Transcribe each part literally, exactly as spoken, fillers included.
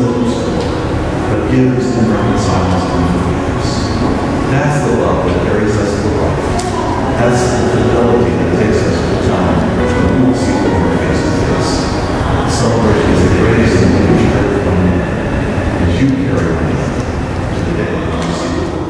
keeps score, but gives and reconciles and forgives. That's the love that carries us to life. That's the fidelity that takes us to time when we will see the Lord face to face. Celebrating the grace and the treasure from you as you carry on to the day when you see the Lord.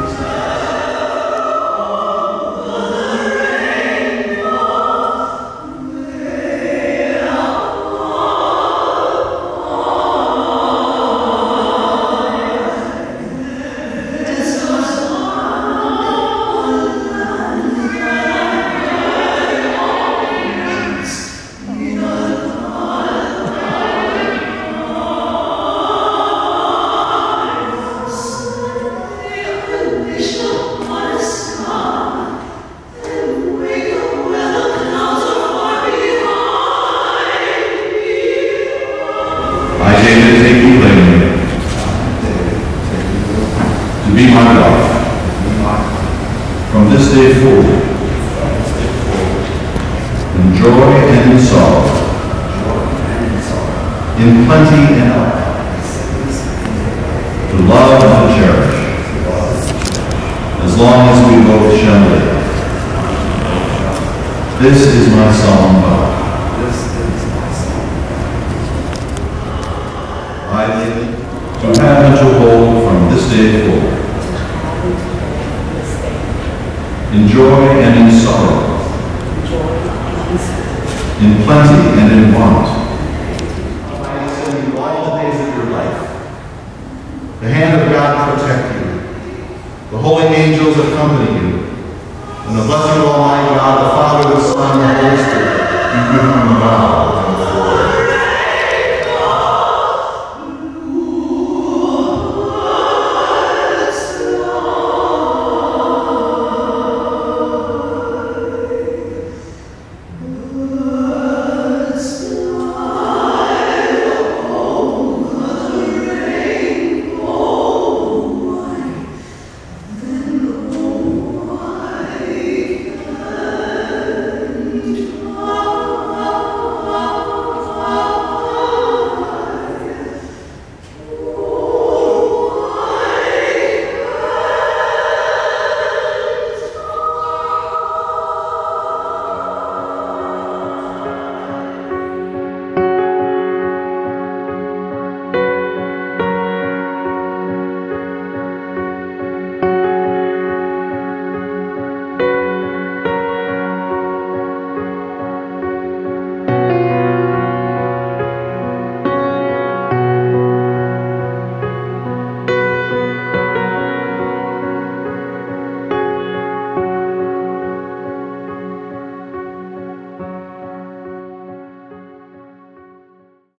From this day forward, in joy and in sorrow, in plenty and out, to love and to cherish, as long as we both shall live. This is my solemn vow. I, Laling, to have and to hold from this day forward, in joy and in sorrow, in plenty and in want. I send you all the days of your life. The hand of God protect you. The holy angels accompany you.